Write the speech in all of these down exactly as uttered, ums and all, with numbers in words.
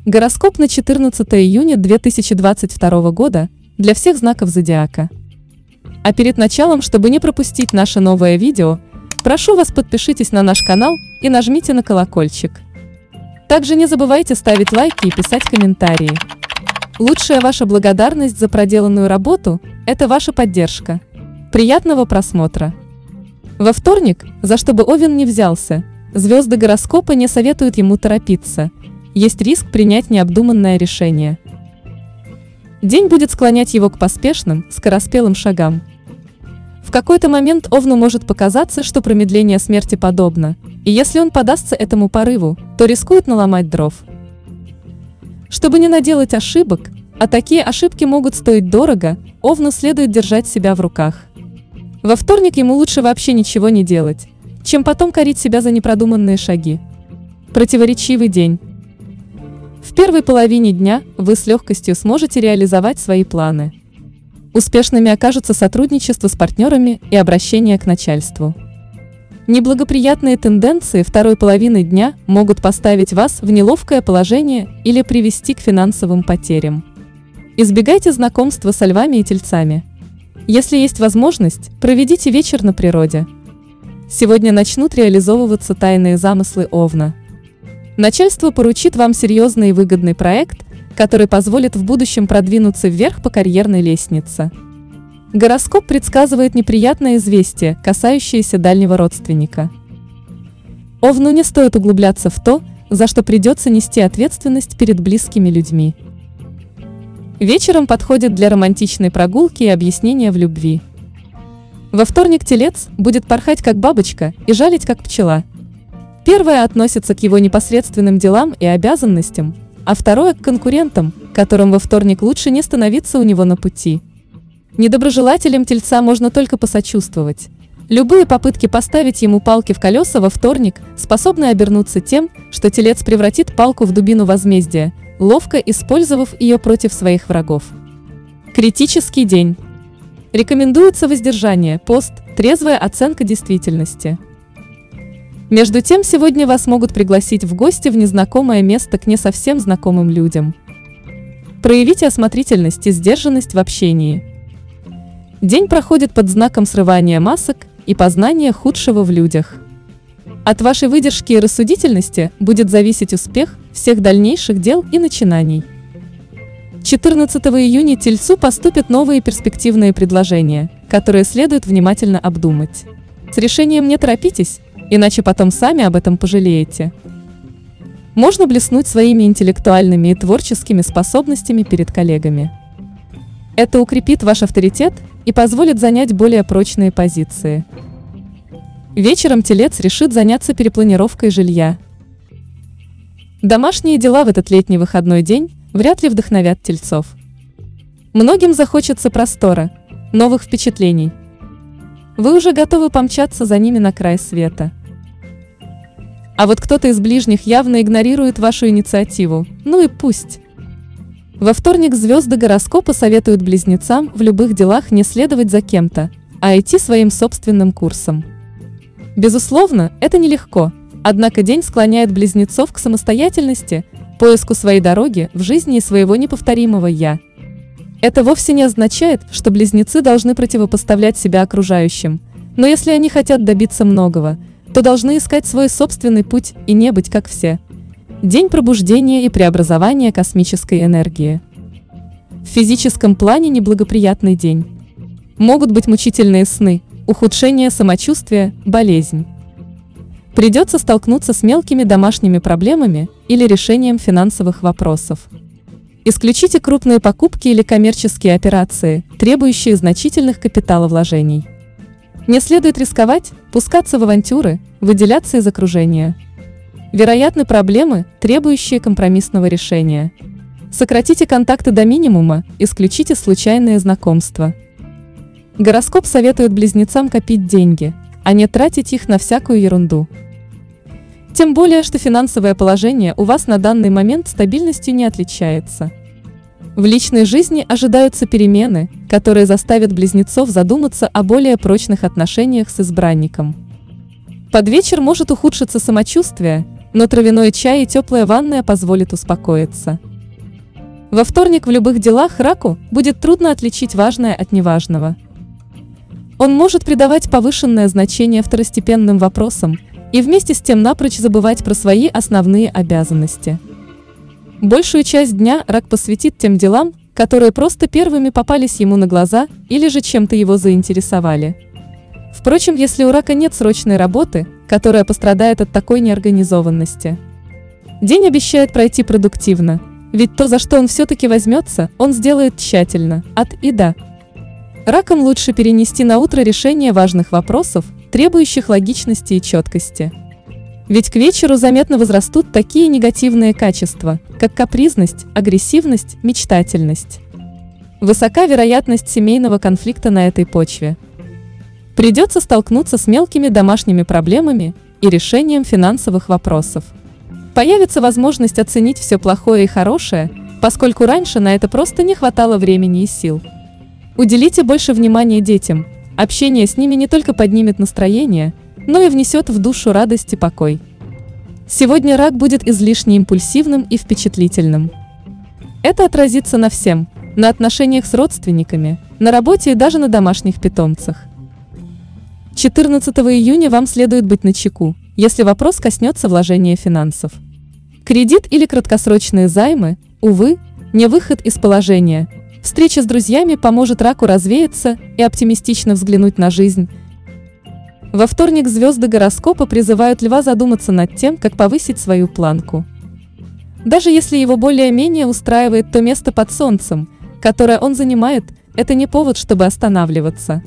Гороскоп на четырнадцатое июня две тысячи двадцать второго года для всех знаков зодиака. А перед началом, чтобы не пропустить наше новое видео, прошу вас, подпишитесь на наш канал и нажмите на колокольчик. Также не забывайте ставить лайки и писать комментарии. Лучшая ваша благодарность за проделанную работу – это ваша поддержка. Приятного просмотра! Во вторник, за что бы Овен не взялся, звезды гороскопа не советуют ему торопиться. Есть риск принять необдуманное решение. День будет склонять его к поспешным, скороспелым шагам. В какой-то момент Овну может показаться, что промедление смерти подобно, и если он подастся этому порыву, то рискует наломать дров. Чтобы не наделать ошибок, а такие ошибки могут стоить дорого, Овну следует держать себя в руках. Во вторник ему лучше вообще ничего не делать, чем потом корить себя за непродуманные шаги. Противоречивый день. В первой половине дня вы с легкостью сможете реализовать свои планы. Успешными окажутся сотрудничество с партнерами и обращение к начальству. Неблагоприятные тенденции второй половины дня могут поставить вас в неловкое положение или привести к финансовым потерям. Избегайте знакомства со львами и тельцами. Если есть возможность, проведите вечер на природе. Сегодня начнут реализовываться тайные замыслы Овна. Начальство поручит вам серьезный и выгодный проект, который позволит в будущем продвинуться вверх по карьерной лестнице. Гороскоп предсказывает неприятное известие, касающееся дальнего родственника. Овну не стоит углубляться в то, за что придется нести ответственность перед близкими людьми. Вечером подходит для романтичной прогулки и объяснения в любви. Во вторник Телец будет порхать как бабочка и жалить как пчела. Первое относится к его непосредственным делам и обязанностям, а второе к конкурентам, которым во вторник лучше не становиться у него на пути. Недоброжелателям Тельца можно только посочувствовать. Любые попытки поставить ему палки в колеса во вторник способны обернуться тем, что Телец превратит палку в дубину возмездия, ловко использовав ее против своих врагов. Критический день. Рекомендуется воздержание, пост, трезвая оценка действительности. Между тем, сегодня вас могут пригласить в гости в незнакомое место к не совсем знакомым людям. Проявите осмотрительность и сдержанность в общении. День проходит под знаком срывания масок и познания худшего в людях. От вашей выдержки и рассудительности будет зависеть успех всех дальнейших дел и начинаний. четырнадцатого июня Тельцу поступят новые перспективные предложения, которые следует внимательно обдумать. С решением не торопитесь, иначе потом сами об этом пожалеете. Можно блеснуть своими интеллектуальными и творческими способностями перед коллегами. Это укрепит ваш авторитет и позволит занять более прочные позиции. Вечером Телец решит заняться перепланировкой жилья. Домашние дела в этот летний выходной день вряд ли вдохновят тельцов. Многим захочется простора, новых впечатлений. Вы уже готовы помчаться за ними на край света. А вот кто-то из ближних явно игнорирует вашу инициативу, ну и пусть. Во вторник звезды гороскопа советуют близнецам в любых делах не следовать за кем-то, а идти своим собственным курсом. Безусловно, это нелегко, однако день склоняет близнецов к самостоятельности, поиску своей дороги в жизни и своего неповторимого «я». Это вовсе не означает, что близнецы должны противопоставлять себя окружающим, но если они хотят добиться многого, то должны искать свой собственный путь и не быть как все. День пробуждения и преобразования космической энергии. В физическом плане неблагоприятный день. Могут быть мучительные сны, ухудшение самочувствия, болезнь. Придется столкнуться с мелкими домашними проблемами или решением финансовых вопросов. Исключите крупные покупки или коммерческие операции, требующие значительных капиталовложений. Не следует рисковать, пускаться в авантюры, выделяться из окружения. Вероятны проблемы, требующие компромиссного решения. Сократите контакты до минимума, исключите случайные знакомства. Гороскоп советует близнецам копить деньги, а не тратить их на всякую ерунду. Тем более, что финансовое положение у вас на данный момент стабильностью не отличается. В личной жизни ожидаются перемены, которые заставят близнецов задуматься о более прочных отношениях с избранником. Под вечер может ухудшиться самочувствие, но травяной чай и теплая ванная позволят успокоиться. Во вторник в любых делах раку будет трудно отличить важное от неважного. Он может придавать повышенное значение второстепенным вопросам и вместе с тем напрочь забывать про свои основные обязанности. Большую часть дня рак посвятит тем делам, которые просто первыми попались ему на глаза или же чем-то его заинтересовали. Впрочем, если у рака нет срочной работы, которая пострадает от такой неорганизованности. День обещает пройти продуктивно, ведь то, за что он все-таки возьмется, он сделает тщательно, от и до. Раком лучше перенести на утро решение важных вопросов, требующих логичности и четкости. Ведь к вечеру заметно возрастут такие негативные качества, как капризность, агрессивность, мечтательность. Высока вероятность семейного конфликта на этой почве. Придется столкнуться с мелкими домашними проблемами и решением финансовых вопросов. Появится возможность оценить все плохое и хорошее, поскольку раньше на это просто не хватало времени и сил. Уделите больше внимания детям, общение с ними не только поднимет настроение, но и внесет в душу радость и покой. Сегодня рак будет излишне импульсивным и впечатлительным. Это отразится на всем, на отношениях с родственниками, на работе и даже на домашних питомцах. четырнадцатого июня вам следует быть начеку, если вопрос коснется вложения финансов. Кредит или краткосрочные займы, увы, не выход из положения. Встреча с друзьями поможет раку развеяться и оптимистично взглянуть на жизнь. Во вторник звезды гороскопа призывают льва задуматься над тем, как повысить свою планку. Даже если его более-менее устраивает то место под солнцем, которое он занимает, это не повод, чтобы останавливаться.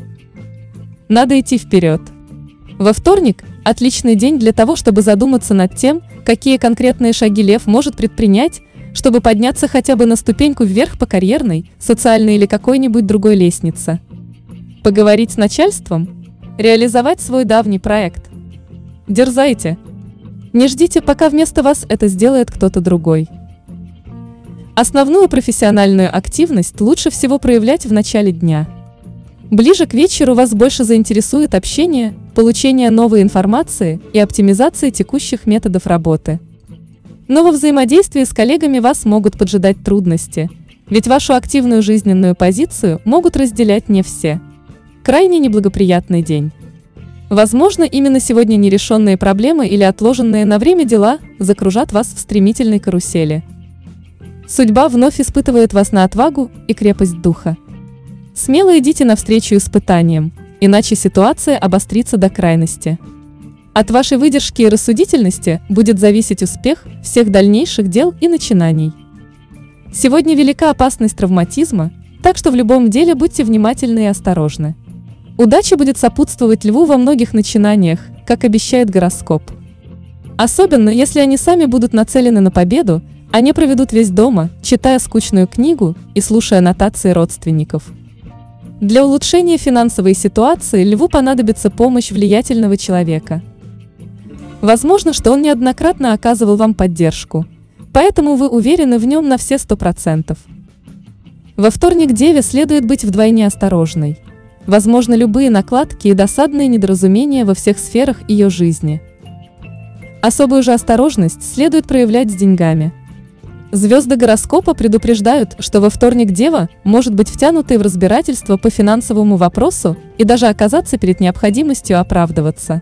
Надо идти вперед. Во вторник – отличный день для того, чтобы задуматься над тем, какие конкретные шаги лев может предпринять, чтобы подняться хотя бы на ступеньку вверх по карьерной, социальной или какой-нибудь другой лестнице. Поговорить с начальством? Реализовать свой давний проект? Дерзайте! Не ждите, пока вместо вас это сделает кто-то другой. Основную профессиональную активность лучше всего проявлять в начале дня. Ближе к вечеру вас больше заинтересует общение, получение новой информации и оптимизация текущих методов работы. Но во взаимодействии с коллегами вас могут поджидать трудности, ведь вашу активную жизненную позицию могут разделять не все. Крайне неблагоприятный день. Возможно, именно сегодня нерешенные проблемы или отложенные на время дела закружат вас в стремительной карусели. Судьба вновь испытывает вас на отвагу и крепость духа. Смело идите навстречу испытаниям, иначе ситуация обострится до крайности. От вашей выдержки и рассудительности будет зависеть успех всех дальнейших дел и начинаний. Сегодня велика опасность травматизма, так что в любом деле будьте внимательны и осторожны. Удача будет сопутствовать льву во многих начинаниях, как обещает гороскоп. Особенно, если они сами будут нацелены на победу, а не проведут весь дома, читая скучную книгу и слушая нотации родственников. Для улучшения финансовой ситуации льву понадобится помощь влиятельного человека. Возможно, что он неоднократно оказывал вам поддержку, поэтому вы уверены в нем на все сто процентов. Во вторник деве следует быть вдвойне осторожной. Возможно, любые накладки и досадные недоразумения во всех сферах ее жизни. Особую же осторожность следует проявлять с деньгами. Звезды гороскопа предупреждают, что во вторник дева может быть втянутой в разбирательство по финансовому вопросу и даже оказаться перед необходимостью оправдываться.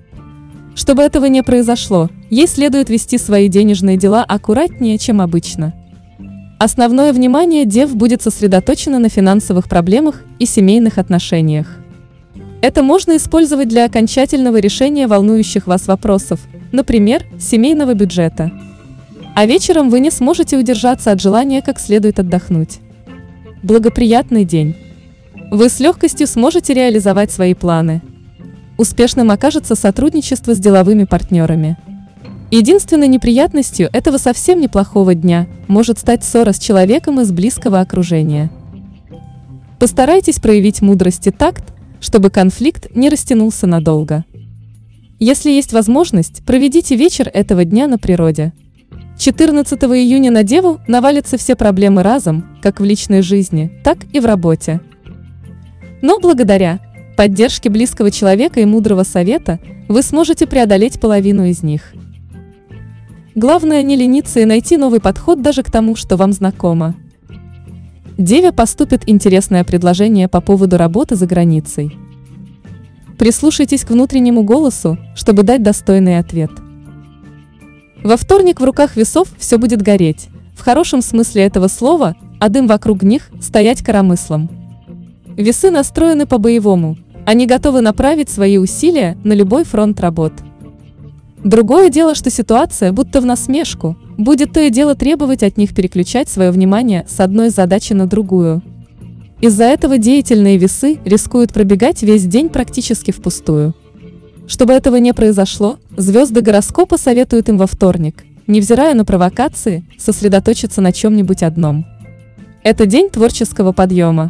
Чтобы этого не произошло, ей следует вести свои денежные дела аккуратнее, чем обычно. Основное внимание дев будет сосредоточено на финансовых проблемах и семейных отношениях. Это можно использовать для окончательного решения волнующих вас вопросов, например, семейного бюджета. А вечером вы не сможете удержаться от желания как следует отдохнуть. Благоприятный день. Вы с легкостью сможете реализовать свои планы. Успешным окажется сотрудничество с деловыми партнерами. Единственной неприятностью этого совсем неплохого дня может стать ссора с человеком из близкого окружения. Постарайтесь проявить мудрость и такт, чтобы конфликт не растянулся надолго. Если есть возможность, проведите вечер этого дня на природе. четырнадцатого июня на деву навалятся все проблемы разом, как в личной жизни, так и в работе. Но благодаря поддержке близкого человека и мудрого совета вы сможете преодолеть половину из них. Главное не лениться и найти новый подход даже к тому, что вам знакомо. Деве поступит интересное предложение по поводу работы за границей. Прислушайтесь к внутреннему голосу, чтобы дать достойный ответ. Во вторник в руках весов все будет гореть, в хорошем смысле этого слова, а дым вокруг них стоять коромыслом. Весы настроены по-боевому, они готовы направить свои усилия на любой фронт работ. Другое дело, что ситуация, будто в насмешку, будет то и дело требовать от них переключать свое внимание с одной задачи на другую. Из-за этого деятельные весы рискуют пробегать весь день практически впустую. Чтобы этого не произошло, звезды гороскопа советуют им во вторник, невзирая на провокации, сосредоточиться на чем-нибудь одном. Это день творческого подъема.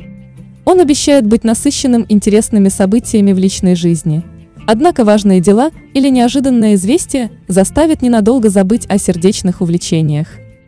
Он обещает быть насыщенным интересными событиями в личной жизни. Однако важные дела или неожиданное известие заставят ненадолго забыть о сердечных увлечениях.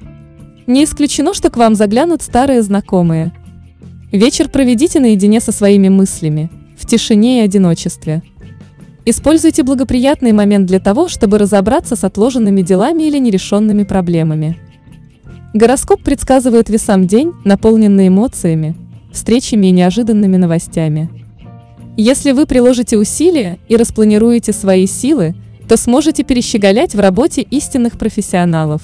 Не исключено, что к вам заглянут старые знакомые. Вечер проведите наедине со своими мыслями, в тишине и одиночестве. Используйте благоприятный момент для того, чтобы разобраться с отложенными делами или нерешенными проблемами. Гороскоп предсказывает весам день, наполненный эмоциями, встречами и неожиданными новостями. Если вы приложите усилия и распланируете свои силы, то сможете перещеголять в работе истинных профессионалов.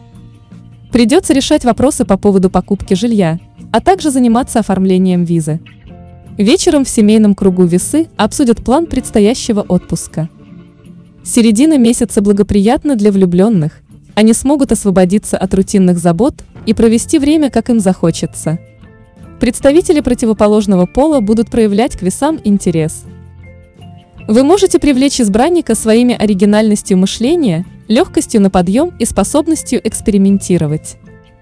Придется решать вопросы по поводу покупки жилья, а также заниматься оформлением визы. Вечером в семейном кругу весы обсудят план предстоящего отпуска. Середина месяца благоприятна для влюбленных, они смогут освободиться от рутинных забот и провести время, как им захочется. Представители противоположного пола будут проявлять к весам интерес. Вы можете привлечь избранника своими оригинальностью мышления, легкостью на подъем и способностью экспериментировать.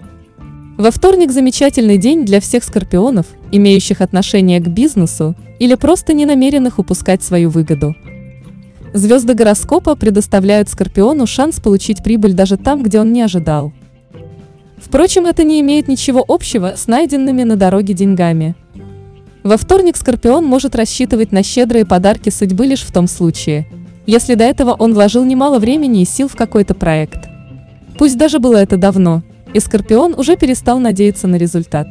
Во вторник замечательный день для всех скорпионов, имеющих отношение к бизнесу или просто не намеренных упускать свою выгоду. Звезды гороскопа предоставляют скорпиону шанс получить прибыль даже там, где он не ожидал. Впрочем, это не имеет ничего общего с найденными на дороге деньгами. Во вторник скорпион может рассчитывать на щедрые подарки судьбы лишь в том случае, если до этого он вложил немало времени и сил в какой-то проект. Пусть даже было это давно, и скорпион уже перестал надеяться на результат.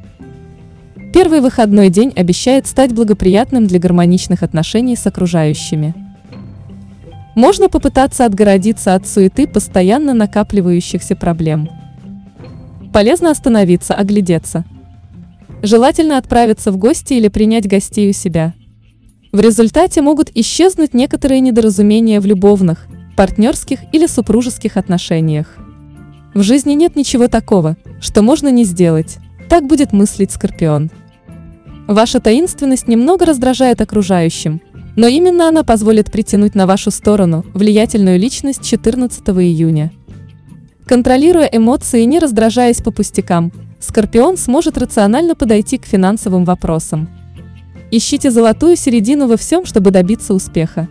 Первый выходной день обещает стать благоприятным для гармоничных отношений с окружающими. Можно попытаться отгородиться от суеты постоянно накапливающихся проблем. Полезно остановиться, оглядеться. Желательно отправиться в гости или принять гостей у себя. В результате могут исчезнуть некоторые недоразумения в любовных, партнерских или супружеских отношениях. В жизни нет ничего такого, что можно не сделать, так будет мыслить скорпион. Ваша таинственность немного раздражает окружающим, но именно она позволит притянуть на вашу сторону влиятельную личность четырнадцатого июня. Контролируя эмоции и не раздражаясь по пустякам, скорпион сможет рационально подойти к финансовым вопросам. Ищите золотую середину во всем, чтобы добиться успеха.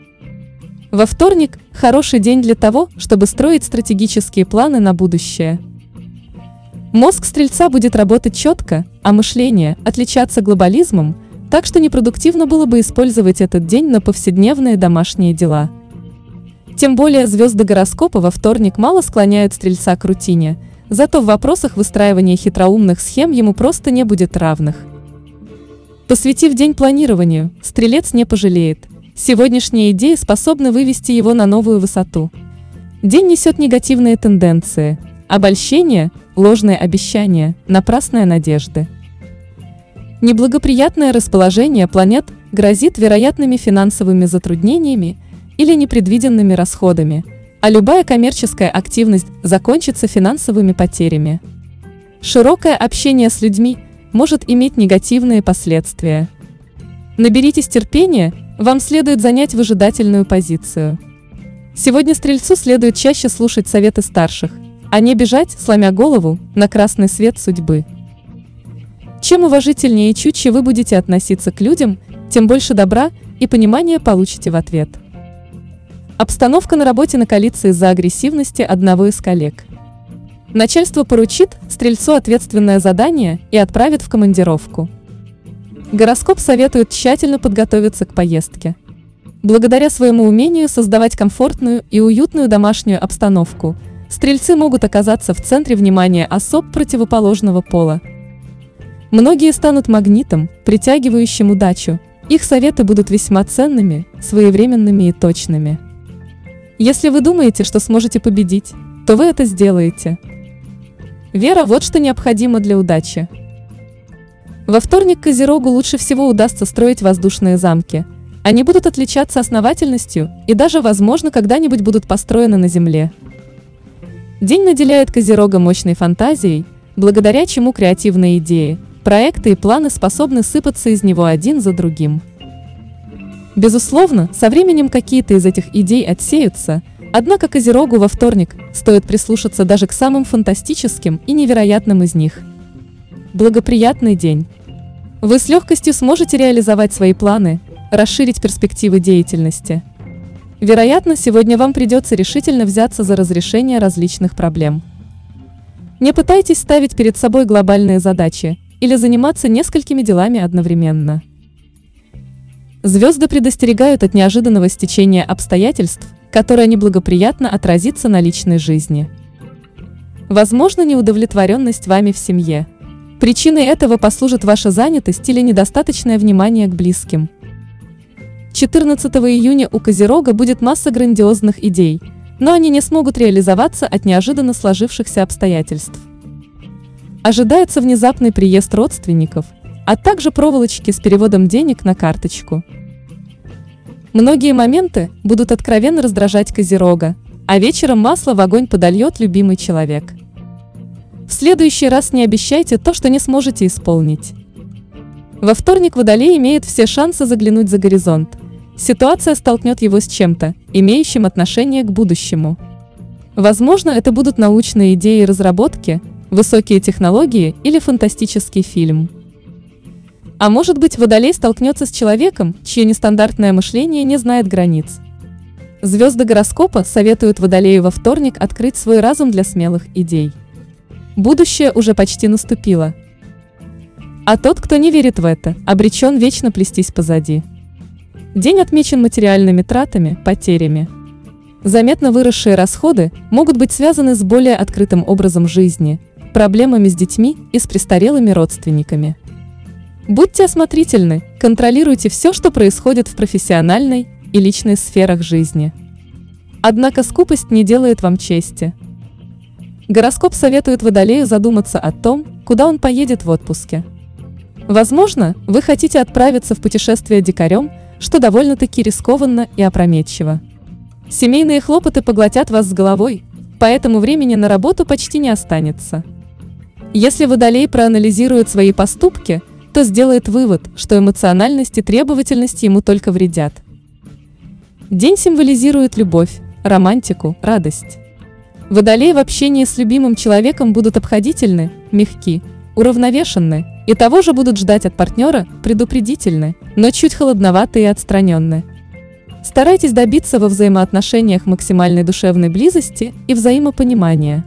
Во вторник – хороший день для того, чтобы строить стратегические планы на будущее. Мозг Стрельца будет работать четко, а мышление – отличаться глобализмом, так что непродуктивно было бы использовать этот день на повседневные домашние дела. Тем более звезды гороскопа во вторник мало склоняют Стрельца к рутине, зато в вопросах выстраивания хитроумных схем ему просто не будет равных. Посвятив день планированию, Стрелец не пожалеет. Сегодняшние идеи способны вывести его на новую высоту. День несет негативные тенденции, обольщение, ложные обещания, напрасные надежды. Неблагоприятное расположение планет грозит вероятными финансовыми затруднениями или непредвиденными расходами, а любая коммерческая активность закончится финансовыми потерями. Широкое общение с людьми может иметь негативные последствия. Наберитесь терпения, вам следует занять выжидательную позицию. Сегодня Стрельцу следует чаще слушать советы старших, а не бежать, сломя голову, на красный свет судьбы. Чем уважительнее и чутче вы будете относиться к людям, тем больше добра и понимания получите в ответ. Обстановка на работе накалится из-за агрессивности одного из коллег. Начальство поручит Стрельцу ответственное задание и отправит в командировку. Гороскоп советует тщательно подготовиться к поездке. Благодаря своему умению создавать комфортную и уютную домашнюю обстановку, стрельцы могут оказаться в центре внимания особ противоположного пола. Многие станут магнитом, притягивающим удачу. Их советы будут весьма ценными, своевременными и точными. Если вы думаете, что сможете победить, то вы это сделаете. Вера – вот что необходимо для удачи. Во вторник Козерогу лучше всего удастся строить воздушные замки. Они будут отличаться основательностью и даже, возможно, когда-нибудь будут построены на Земле. День наделяет Козерога мощной фантазией, благодаря чему креативные идеи, проекты и планы способны сыпаться из него один за другим. Безусловно, со временем какие-то из этих идей отсеются, однако Козерогу во вторник стоит прислушаться даже к самым фантастическим и невероятным из них. Благоприятный день. Вы с легкостью сможете реализовать свои планы, расширить перспективы деятельности. Вероятно, сегодня вам придется решительно взяться за разрешение различных проблем. Не пытайтесь ставить перед собой глобальные задачи или заниматься несколькими делами одновременно. Звезды предостерегают от неожиданного стечения обстоятельств, которое неблагоприятно отразится на личной жизни. Возможно, неудовлетворенность вами в семье. Причиной этого послужит ваша занятость или недостаточное внимание к близким. четырнадцатого июня у Козерога будет масса грандиозных идей, но они не смогут реализоваться от неожиданно сложившихся обстоятельств. Ожидается внезапный приезд родственников, а также проволочки с переводом денег на карточку. Многие моменты будут откровенно раздражать Козерога, а вечером масло в огонь подольет любимый человек. В следующий раз не обещайте то, что не сможете исполнить. Во вторник Водолей имеет все шансы заглянуть за горизонт. Ситуация столкнет его с чем-то, имеющим отношение к будущему. Возможно, это будут научные идеи и разработки, высокие технологии или фантастический фильм. А может быть, Водолей столкнется с человеком, чье нестандартное мышление не знает границ. Звезды гороскопа советуют Водолею во вторник открыть свой разум для смелых идей. Будущее уже почти наступило. А тот, кто не верит в это, обречен вечно плестись позади. День отмечен материальными тратами, потерями. Заметно выросшие расходы могут быть связаны с более открытым образом жизни, проблемами с детьми и с престарелыми родственниками. Будьте осмотрительны, контролируйте все, что происходит в профессиональной и личной сферах жизни. Однако скупость не делает вам чести. Гороскоп советует Водолею задуматься о том, куда он поедет в отпуске. Возможно, вы хотите отправиться в путешествие дикарем, что довольно-таки рискованно и опрометчиво. Семейные хлопоты поглотят вас с головой, поэтому времени на работу почти не останется. Если Водолей проанализирует свои поступки, то сделает вывод, что эмоциональность и требовательность ему только вредят. День символизирует любовь, романтику, радость. Водолеи в общении с любимым человеком будут обходительны, мягки, уравновешенны, и того же будут ждать от партнера, предупредительны, но чуть холодноваты и отстраненны. Старайтесь добиться во взаимоотношениях максимальной душевной близости и взаимопонимания.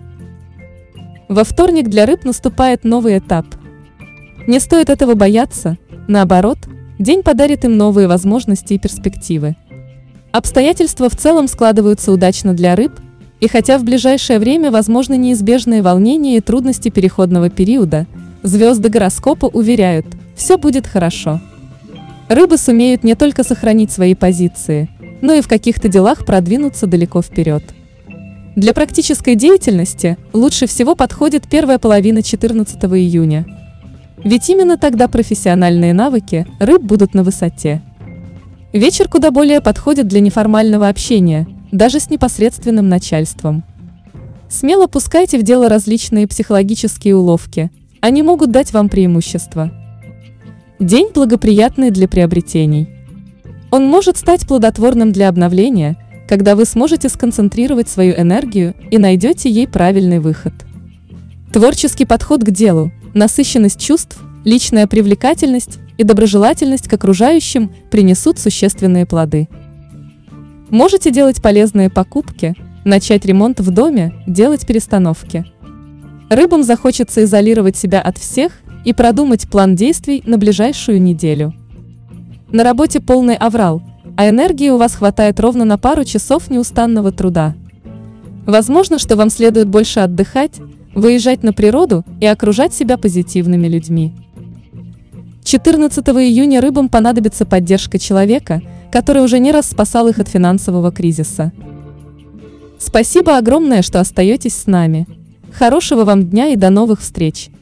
Во вторник для рыб наступает новый этап. Не стоит этого бояться, наоборот, день подарит им новые возможности и перспективы. Обстоятельства в целом складываются удачно для рыб, и хотя в ближайшее время возможны неизбежные волнения и трудности переходного периода, звезды гороскопа уверяют, все будет хорошо. Рыбы сумеют не только сохранить свои позиции, но и в каких-то делах продвинуться далеко вперед. Для практической деятельности лучше всего подходит первая половина четырнадцатого июня. Ведь именно тогда профессиональные навыки рыб будут на высоте. Вечер куда более подходит для неформального общения, даже с непосредственным начальством. Смело пускайте в дело различные психологические уловки, они могут дать вам преимущество. День благоприятный для приобретений. Он может стать плодотворным для обновления, когда вы сможете сконцентрировать свою энергию и найдете ей правильный выход. Творческий подход к делу, насыщенность чувств, личная привлекательность и доброжелательность к окружающим принесут существенные плоды. Можете делать полезные покупки, начать ремонт в доме, делать перестановки. Рыбам захочется изолировать себя от всех и продумать план действий на ближайшую неделю. На работе полный аврал, а энергии у вас хватает ровно на пару часов неустанного труда. Возможно, что вам следует больше отдыхать, выезжать на природу и окружать себя позитивными людьми. четырнадцатого июня рыбам понадобится поддержка человека, который уже не раз спасал их от финансового кризиса. Спасибо огромное, что остаетесь с нами. Хорошего вам дня и до новых встреч!